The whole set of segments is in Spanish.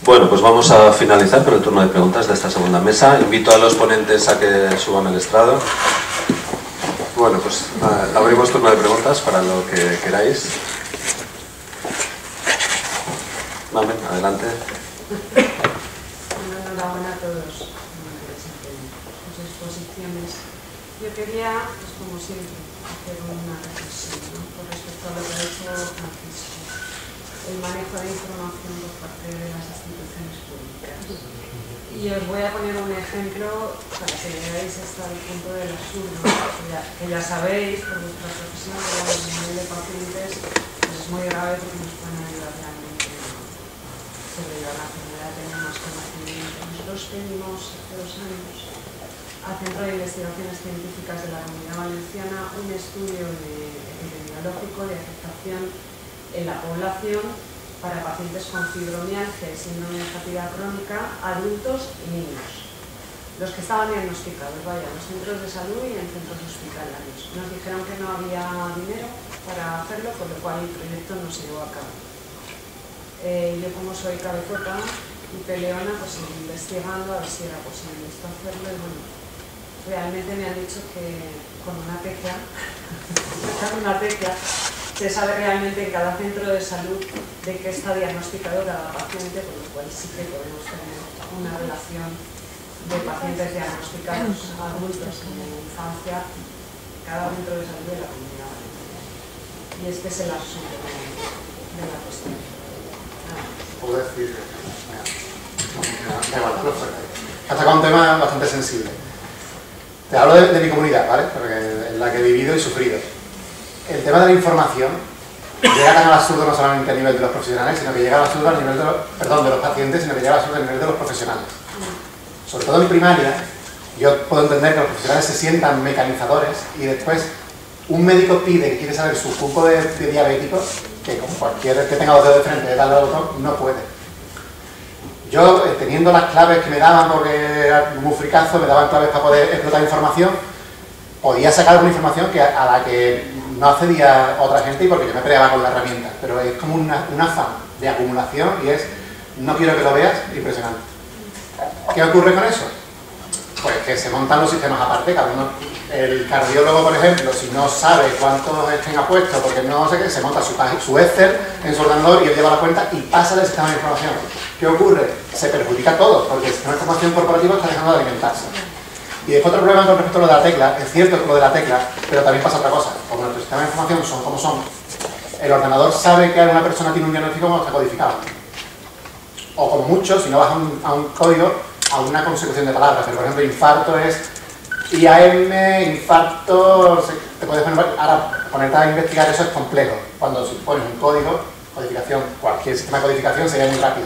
Bueno, pues vamos a finalizar con el turno de preguntas de esta segunda mesa. Invito a los ponentes a que suban al estrado. Bueno, pues abrimos turno de preguntas para lo que queráis. Mamen, adelante. Enhorabuena a todos sus exposiciones. Yo quería, pues como siempre, hacer una reflexión, ¿no?, con respecto a lo que ha hecho Francisco. El manejo de información por parte de las instituciones públicas. Y os voy a poner un ejemplo para que veáis hasta el punto del absurdo, que ya sabéis por vuestra profesión que la nivel de pacientes pues es muy grave porque nos pueden ayudar realmente a sobrellevar la enfermedad, tener más conocimiento. Nosotros pedimos hace 2 años al Centro de Investigaciones Científicas de la Comunidad Valenciana un estudio epidemiológico de afectación en la población para pacientes con fibromialgia y síndrome de fatiga crónica, adultos y niños. Los que estaban diagnosticados, vaya, en los centros de salud y en centros hospitalarios. Nos dijeron que no había dinero para hacerlo, por lo cual el proyecto no se llevó a cabo. Yo, como soy cabezota y peleona, pues investigando a ver si era posible esto hacerlo, y bueno, realmente me han dicho que con una tecla, se sabe realmente en cada centro de salud de qué está diagnosticado cada paciente, por lo cual sí que podemos tener una relación de pacientes diagnosticados adultos en la infancia, cada centro de salud de la comunidad. Y este es el asunto de la cuestión. Puedo decir, ha tocado un tema bastante sensible. Te hablo de mi comunidad, ¿vale? Porque es la que he vivido y sufrido. El tema de la información llega tan al absurdo no solamente a nivel de los profesionales, sino que llega al absurdo a nivel de los pacientes, sino que llega al absurdo a nivel de los profesionales. Sobre todo en primaria, yo puedo entender que los profesionales se sientan mecanizadores y después un médico pide que quiere saber su grupo de diabéticos, que como cualquier que tenga los dedos de frente de darle al botón, no puede. Yo, teniendo las claves que me daban, porque era muy fricazo, me daban claves para poder explotar información, podía sacar una información a la que no accedía otra gente y porque yo me peleaba con la herramienta, pero es como un afán de acumulación y es, no quiero que lo veas, impresionante. ¿Qué ocurre con eso? Pues que se montan los sistemas aparte, cada uno, el cardiólogo, por ejemplo, si no sabe cuántos estén apuestos, porque no sé qué, se monta su Excel en su ordenador y él lleva la cuenta y pasa del sistema de información. ¿Qué ocurre? Se perjudica a todos, porque el sistema de información corporativo está dejando de alimentarse. Y después otro problema con respecto a lo de la tecla, es cierto lo de la tecla, pero también pasa otra cosa. Como nuestros sistemas de información son como son, el ordenador sabe que una persona tiene un diagnóstico cuando está codificado. O como mucho, si no vas a un código, a una consecución de palabras. Pero por ejemplo, infarto es IAM, infarto, te puedes poner, ahora ponerte a investigar eso es complejo. Cuando si pones un código, codificación, cualquier sistema de codificación sería muy rápido.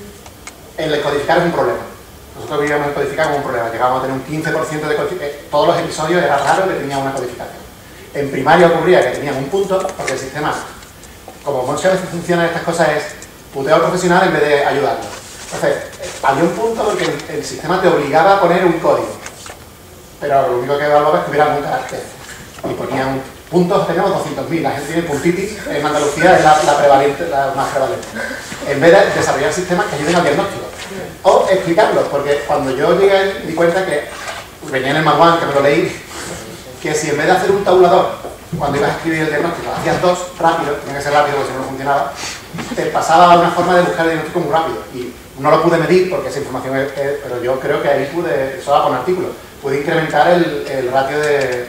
El codificar es un problema. Nosotros vivíamos el codificar como un problema, llegábamos a tener un 15% de codificación. Todos los episodios era raro que tenían una codificación. En primaria ocurría que tenían un punto, porque el sistema, como muchas veces funcionan estas cosas, es puteo al profesional en vez de ayudarlo. Entonces, había un punto porque el sistema te obligaba a poner un código, pero lo único que evaluaba es que hubiera algún carácter. Y ponían puntos, tenemos 200.000, la gente tiene puntitis, en Andalucía es la prevalente, la más prevalente. En vez de desarrollar sistemas que ayuden al diagnóstico. O explicarlos, porque cuando yo llegué ahí me di cuenta que, venía en el manual, que me lo leí, que si en vez de hacer un tabulador, cuando ibas a escribir el diagnóstico, hacías 2 rápido, tenía que ser rápido porque si no, no funcionaba, te pasaba una forma de buscar el diagnóstico muy rápido. Y no lo pude medir porque esa información pero yo creo que ahí pude, solo con artículos, pude incrementar el ratio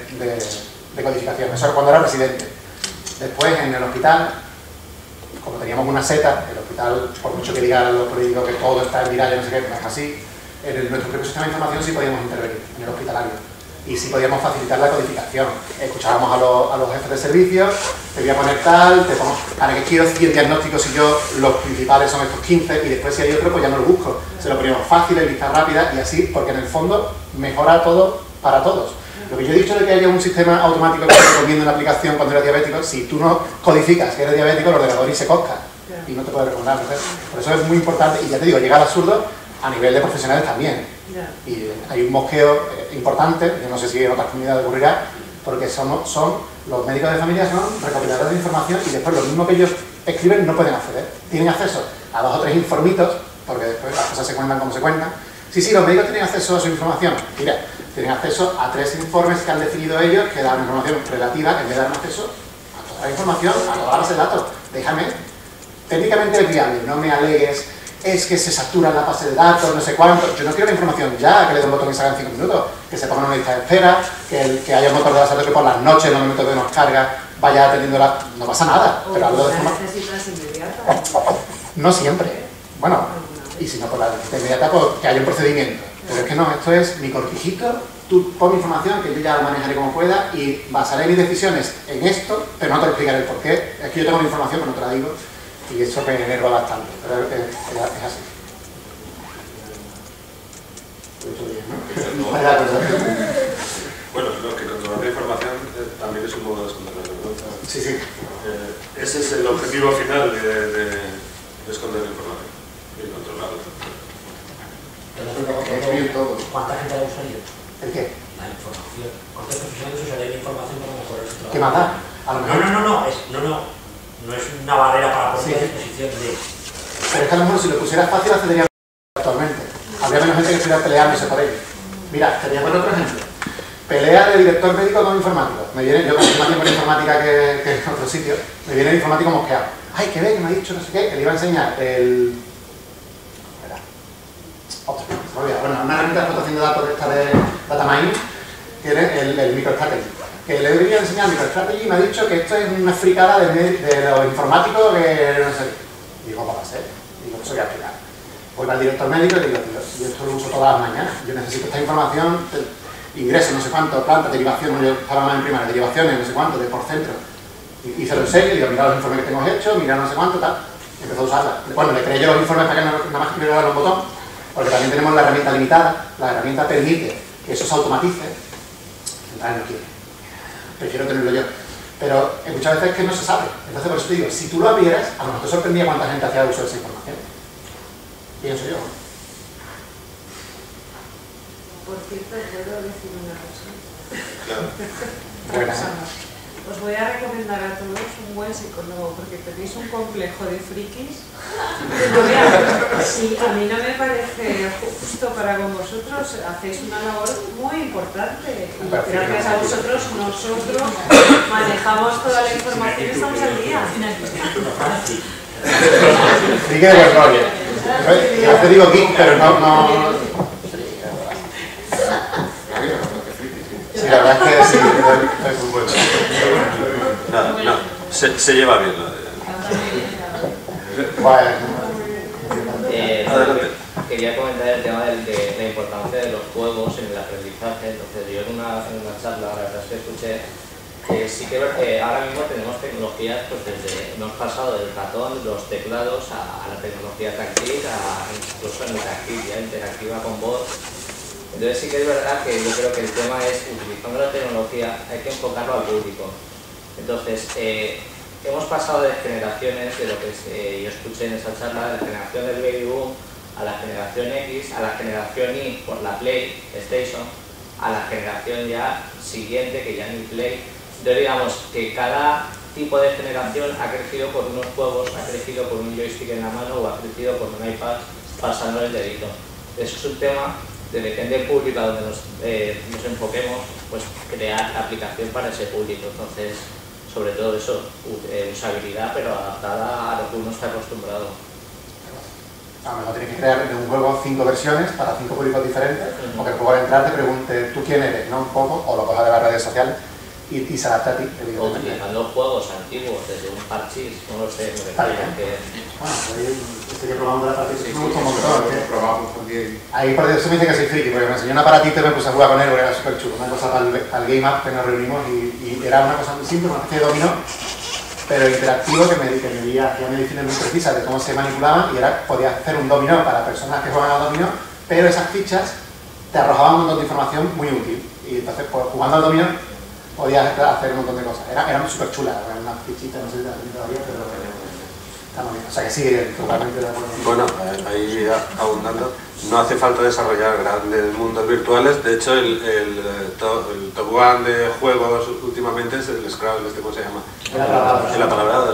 de codificación. Eso era cuando era residente. Después, en el hospital, como teníamos una seta, el hospital, por mucho que digan los políticos que todo está en viral y no sé qué, no es así, en nuestro propio sistema de información sí podíamos intervenir, en el hospitalario. Y sí podíamos facilitar la codificación. Escuchábamos a los jefes de servicio, te voy a poner tal, te pongo, para que quiero 100 diagnósticos y yo los principales son estos 15 y después si hay otro pues ya no lo busco. Se lo ponemos fácil, en lista rápida y así, porque en el fondo mejora todo para todos. Lo que yo he dicho de que haya un sistema automático que te recomienda una aplicación cuando eres diabético, si tú no codificas que eres diabético, el ordenador y se cosca y no te puede recomendar. Por eso es muy importante, y ya te digo, llega al absurdo a nivel de profesionales también. Y hay un mosqueo importante, yo no sé si en otras comunidades ocurrirá, porque los médicos de familia son recopiladores de información y después lo mismo que ellos escriben no pueden acceder. Tienen acceso a 2 o 3 informitos, porque cosas se cuentan como se cuentan. Sí, los médicos tienen acceso a su información. Mira, tienen acceso a 3 informes que han definido ellos que dan información relativa en vez de dar acceso a toda la información, a toda la base de datos. Déjame, técnicamente es viable, no me alegues, es que se satura la base de datos, no sé cuánto. Yo no quiero la información ya, que le dé un botón y salga en 5 minutos, que se ponga una lista de espera, que haya un motor de base de datos que por las noches, en los momentos que nos carga, vaya atendiendo la... No pasa nada, pero algo de forma... necesitas inmediata. No siempre. Bueno, y si no por la necesita inmediata, pues que haya un procedimiento. Pero es que no, esto es mi cortijito, tú pon mi información, que yo ya lo manejaré como pueda y basaré mis decisiones en esto, pero no te lo explicaré el por qué. Es que yo tengo la información, pero no te la digo, y eso me enerva bastante. Pero es así. Lo he hecho bien, ¿no? Bueno, lo que controlar la información también es un modo de esconder la vergüenza. Sí. Ese es el objetivo final de esconder la información y controlarla. ¿Cuánta gente la usaría? ¿El qué? La información. ¿Cuántos profesionales usarían la información para mejorar su trabajo? ¿Qué más da? A lo mejor... No es una barrera para poner a disposición de... Pero es que a lo mejor si lo pusieras fácil accedería actualmente. Habría menos gente que estuviera peleándose por ello. Mira, te voy a poner otro ejemplo. Pelea de director médico con informático. Me viene, yo con más tiempo en informática que en otro sitio, me viene el informático mosqueado. Ay, que ve, que me ha dicho no sé qué, que le iba a enseñar el... Bueno, una herramienta de explotación de datos de esta de DataMine tiene el MicroStrategy. Que le debería enseñar MicroStrategy y me ha dicho que esto es una fricada de los informáticos que no sé. Digo, ¿cómo va a ser? Digo, eso voy a explicar. Voy al director médico y digo, tío, yo esto lo uso todas las mañanas. Yo necesito esta información, ingreso, no sé cuánto, plantas, derivaciones, yo estaba más en primaria, derivaciones, no sé cuánto, de por centro. Y se lo enseño y digo, mira los informes que tengo hechos, mira no sé cuánto, tal. Y empezó a usarla. Bueno, le creé yo los informes para que nada más que le darle un botón, porque también tenemos la herramienta limitada. La herramienta permite que eso se automatice. No quiere. Prefiero tenerlo yo. Pero muchas veces es que no se sabe. Entonces, por eso te digo, si tú lo abrieras, a lo mejor te sorprendía cuánta gente hacía uso de esa información. Pienso yo. Por cierto, ¿puedo decir una cosa? Claro. Os voy a recomendar a todos un buen psicólogo, porque tenéis un complejo de frikis. Sí, a mí no me parece justo para con vosotros, hacéis una labor muy importante. Y gracias a vosotros, nosotros manejamos toda la información y estamos al día. Friki de buen rollo. Yo te digo geek, pero no... Sí, la verdad es que sí, es muy bueno. No, se lleva bien. Adelante. Quería comentar el tema de la importancia de los juegos en el aprendizaje. Entonces, yo en una charla, la verdad es que escuché que sí que ahora mismo tenemos tecnologías, pues desde, hemos pasado del ratón, los teclados, a la tecnología táctil, incluso en táctil, ya interactiva con voz. Entonces sí que es verdad que yo creo que el tema es, utilizando la tecnología, hay que enfocarlo al público. Entonces, hemos pasado de generaciones, de lo que yo escuché en esa charla, de la generación del Baby Boom, a la generación X, a la generación Y por la PlayStation, a la generación ya siguiente, que ya ni Play. Entonces digamos que cada tipo de generación ha crecido por unos juegos, ha crecido por un joystick en la mano o ha crecido por un iPad pasando el dedito. Eso es un tema de depende del público a donde nos enfoquemos, pues crear aplicación para ese público. Entonces, sobre todo eso, usabilidad, pero adaptada a lo que uno está acostumbrado. A lo mejor tienes que crear en un juego 5 versiones para 5 públicos diferentes, o que el juego al entrar te pregunte tú quién eres, ¿no? Un poco, o lo cojas de las redes sociales y se adapta a ti, O utilizando juegos antiguos, desde un parchís, no lo sé, me parece que... Bueno, ahí estoy probando la parchís, me gusta un montón. Probamos también. Ahí por eso me dice que soy friki, porque me enseñó un aparatito y me puse a jugar con él, porque era súper chulo, una cosa para el Game Up que nos reunimos y era una cosa muy simple, una especie de dominó, pero interactivo que me hacía mediciones muy precisas de cómo se manipulaban y podía hacer un dominó para personas que juegan al dominó, pero esas fichas te arrojaban un montón de información muy útil y entonces pues, jugando al dominó podías hacer un montón de cosas. Eran súper chulas, eran unas fichitas, no sé si te las tengo todavía, pero está muy bien. O sea que sí, totalmente de acuerdo. Bueno, ahí abundando, no hace falta desarrollar grandes mundos virtuales. De hecho, el top one de juegos últimamente es el Scrabble, ¿cómo se llama? El apalabrado.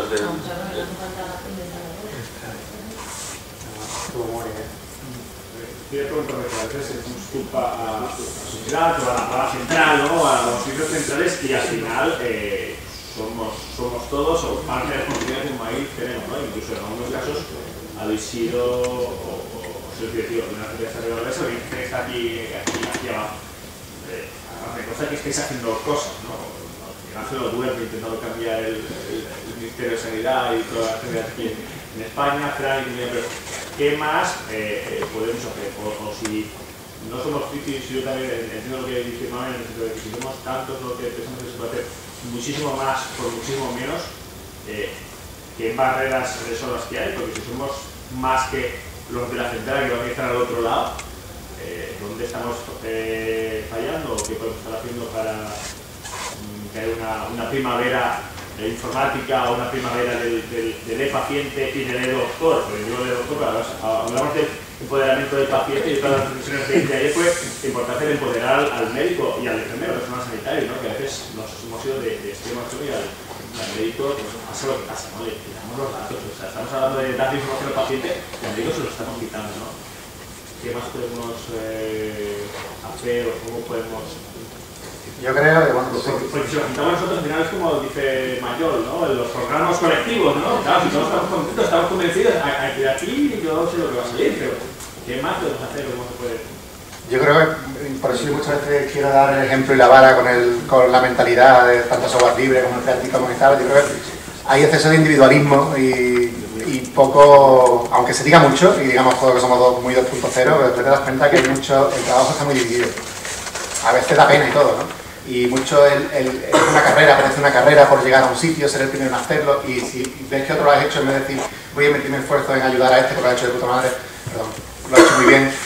quería preguntarle que a veces se nos culpa a la sociedad o a la central, ¿no? A los sitios centrales y al final somos todos o parte de las comunidades de un país tenemos, ¿no? Incluso en algunos casos habéis sido o sois directivos de una sociedad desarrolladora, o bien que está aquí abajo. Me consta que estáis haciendo cosas, ¿no? Ángel Duer intentando cambiar el Ministerio de Sanidad y toda la sanidad aquí en España, Fran, pero ¿qué más podemos hacer? O si no somos frikis, yo también entiendo lo que dice Manuel, en el sentido de que si somos tantos lo que pensamos que se puede hacer muchísimo más por muchísimo menos, ¿qué barreras son las que hay? Porque si somos más que los de la central que van a estar al otro lado, ¿dónde estamos fallando? ¿O qué podemos estar haciendo para que haya una primavera informática o una primavera del e-paciente y del e-doctor? Porque yo del doctor, hablamos del empoderamiento del paciente y todas las reflexiones de ayer fue la importancia de empoderar al médico y al enfermero, al personal sanitario, ¿no? Que a veces nos hemos ido de extremo a extremo y al médico pasa lo que pasa, ¿no? Le damos los datos, o sea, estamos hablando de dar información al paciente y al médico se lo estamos quitando, ¿no? ¿Qué más podemos hacer o cómo podemos...? Yo creo que, bueno, porque si lo juntamos nosotros, al final es como dice Mayol, ¿no? Los programas colectivos, ¿no? Claro, si todos estamos contentos, estamos convencidos, de aquí yo sé lo que va a salir, pero ¿qué más podemos hacer? ¿Cómo se puede...? yo creo que, por eso yo muchas veces quiero dar el ejemplo y la vara con la mentalidad de tanto software libre como el creativo como y tal. Yo creo que hay exceso de individualismo y poco, aunque se diga mucho, y digamos todos que somos muy 2.0, pero después te das cuenta que el trabajo está muy dividido. A veces da pena y todo, ¿no? Y mucho es una carrera, parece una carrera por llegar a un sitio, ser el primero en hacerlo, y si ves que otro lo has hecho, en vez de decir voy a meter mi esfuerzo en ayudar a este porque lo ha hecho de puta madre, perdón, lo ha hecho muy bien,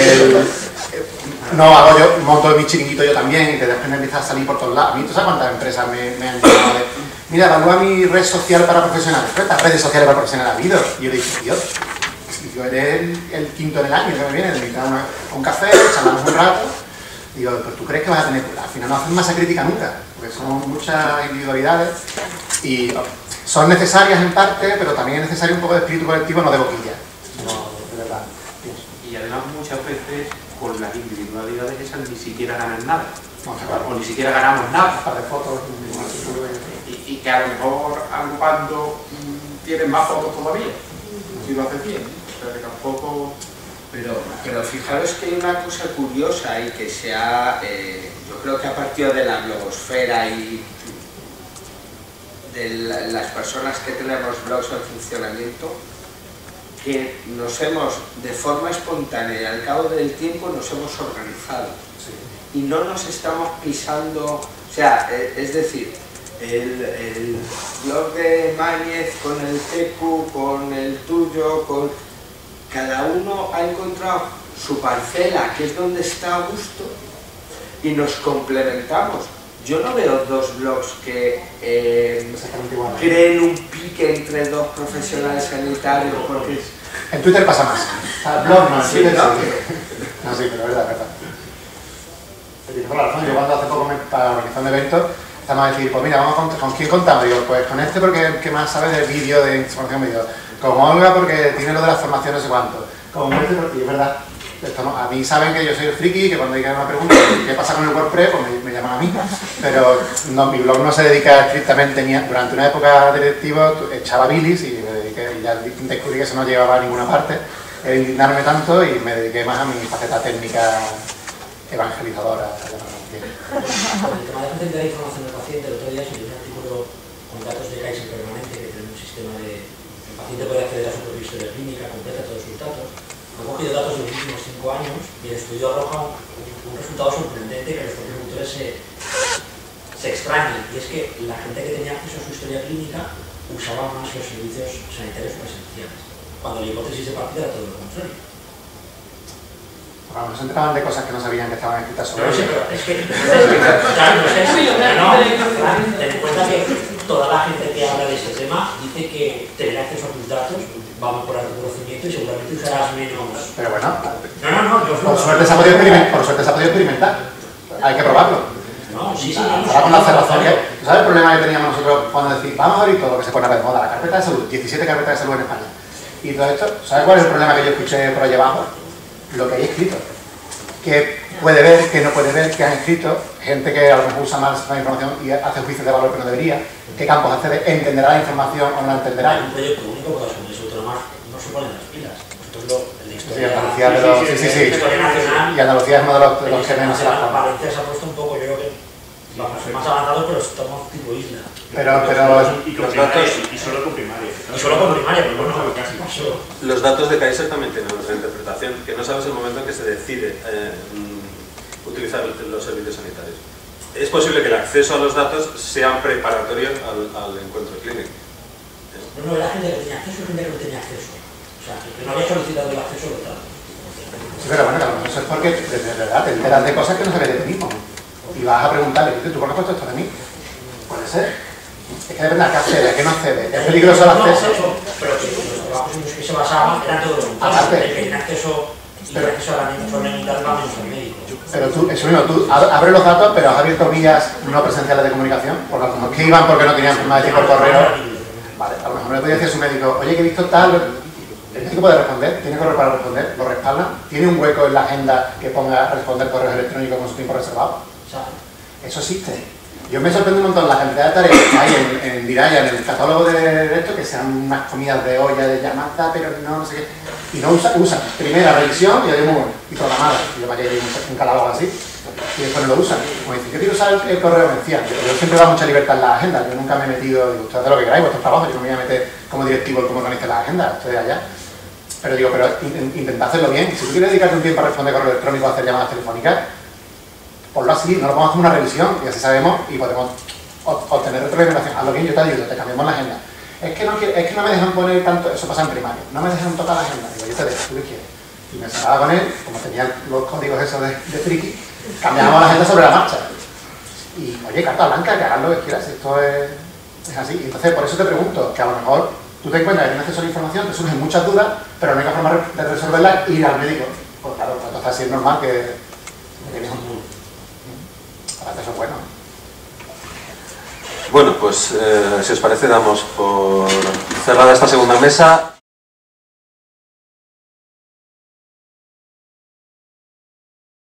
no hago yo, monto mi chiringuito yo también, y de repente empiezas a salir por todos lados. A mí, ¿tú sabes cuántas empresas me han llamado de mira, evalúa mi red social para profesionales? ¿Cuántas redes sociales para profesionales ha habido? Y yo le dije, Dios, yo eres el quinto en el año que me viene, necesitas un café, charlamos un rato. Digo, pues tú crees que vas a tener... Al final no hacen masa crítica nunca, porque son muchas individualidades y son necesarias en parte, pero también es necesario un poco de espíritu colectivo, no de boquilla. No, de verdad. Y además muchas veces con las individualidades esas ni siquiera ganan nada. O ni siquiera ganamos nada. Para fotos. Y que a lo mejor agrupando tienen más fotos todavía, si lo haces bien. O sea que tampoco... Pero fijaros que hay una cosa curiosa y que se ha, yo creo que a partir de la blogosfera y de las personas que tenemos blogs en funcionamiento, que nos hemos, de forma espontánea y al cabo del tiempo, nos hemos organizado. Sí. Y no nos estamos pisando, o sea, es decir, el blog de Mañez con el TQ, con el tuyo, cada uno ha encontrado su parcela, que es donde está a gusto, y nos complementamos. Yo no veo dos blogs que creen un pique entre dos profesionales sanitarios, porque... En Twitter pasa más. El blog no, en Twitter sí. No, sí, pero es verdad. Yo cuando hace poco para organizar un evento, estamos a decir, pues mira, ¿con quién contamos? Digo, pues con este porque es el que más sabe de vídeo, de información vídeo. Con Olga porque tiene lo de las formaciones, no sé cuánto. Con este porque es verdad. Esto no, a mí saben que yo soy el friki, que cuando hay una pregunta ¿qué pasa con el WordPress? Pues me llaman a mí. Pero no, mi blog no se dedica estrictamente ni durante una época de directivo echaba bilis y me dediqué, y ya descubrí que eso no llevaba a ninguna parte, el indignarme tanto y me dediqué más a mi faceta técnica evangelizadora. Con el tema de facilitar la información del paciente, el otro día se hizo un artículo con datos de Kaiser permanente que tiene un sistema de... El paciente puede acceder a su propia historia clínica, completa todos sus datos. He cogido datos de los últimos 5 años y el estudio arroja un resultado sorprendente que los propios autores se extrañan. Y es que la gente que tenía acceso a su historia clínica usaba más los servicios sanitarios presenciales, cuando la hipótesis de partida era todo lo contrario. Bueno, nos enteraban de cosas que no sabían que estaban escritas sobre ellos. No sé, pero es que... Claro, no sé. Ten en cuenta que toda la gente que habla de este tema dice que tener acceso a tus datos va a mejorar tu conocimiento y seguramente usarás menos... Pero bueno, por suerte se ha podido experimentar. Hay que probarlo. No, sí, ahora con la cerrazón, ¿sabes el problema que teníamos nosotros cuando decimos vamos a abrir todo lo que se pone de moda? La carpeta de salud, 17 carpetas de salud en España. Y todo esto, ¿sabes cuál es el problema que yo escuché por allá abajo? lo que hay escrito. Que puede ver, que no puede ver, que han escrito, gente que a lo mejor usa más la información y hace juicios de valor que no debería, qué campos accede, entenderá la información o no la entenderá. Hay un proyecto único porque las comunidades autónomas no se ponen las pilas. Nosotros el de historia, Andalucía, historia nacional, y Andalucía es uno de los que menos se la forma. Valencia se ha puesto un poco, yo creo que vamos más avanzados, pero estamos tipo isla. Y con primaria, y solo con primaria. Y solo con primaria, pero bueno, casi. Los datos de Kaiser también tienen otra interpretación, que no sabes el momento en que se decide utilizar los servicios sanitarios. Es posible que el acceso a los datos sea preparatorio al encuentro clínico. No, la gente que tenía acceso y gente que no tenía acceso. O sea, que no había solicitado el acceso lo tal. Sí, pero bueno, eso es porque de verdad te enteras de cosas que no sabes de ti mismo. Y vas a preguntarle, ¿tú por qué has puesto esto de mí? Puede ser. Es que depende de qué accede, a qué no accede. Es peligroso el acceso. Pero los trabajos en los que se basaban eran todo voluntario. El que tiene acceso y el acceso a la informe y tal va menos al médico. Pero tú, eso mismo, tú abres los datos, pero has abierto vías no presenciales de comunicación, por lo mejor que iban porque no tenían forma de decir por correo. Vale, a lo mejor le podía decir a su médico, oye, que he visto tal. El médico puede responder, tiene correo para responder, lo respalda, tiene un hueco en la agenda que ponga responder correos electrónicos con su tiempo reservado. Eso existe. Yo me sorprendo un montón la cantidad de tareas que hay en Diraya, en el catálogo de esto, que sean unas comidas de olla, de llamada, pero no sé qué. Y no usan primera revisión y muy bueno, y programada. Yo me haría un catálogo así, y después no lo usan. Como dicen, yo quiero usar el correo vencido. Yo siempre da mucha libertad en la agenda. Yo nunca me he metido, digo, ustedes de lo que queráis, vuestros trabajos, yo no me voy a meter como directivo el cómo organice la agenda, ustedes allá. Pero digo, intentad hacerlo bien. Si tú quieres dedicarte un tiempo a responder correo electrónico o a hacer llamadas telefónicas, ponlo así, no lo pongas como una revisión y así sabemos y podemos obtener retroalimentación. Hazlo bien, yo te ayudo, te cambiamos la agenda. Es que no me dejan poner tanto, eso pasa en primaria, no me dejan tocar la agenda. Digo, yo te dejo, tú qué quieres. Y me sentaba con él, como tenía los códigos esos de friki, cambiábamos la agenda sobre la marcha. Y, oye, carta blanca, que hagas lo que quieras, esto es así. Entonces, por eso te pregunto, que a lo mejor tú te encuentras que tienes acceso a la información, te surgen muchas dudas, pero la única forma de resolverlas es ir al médico. Pues claro, entonces así es normal que tienes un mundo. Para eso es bueno. Bueno, pues si os parece damos por cerrada esta segunda mesa.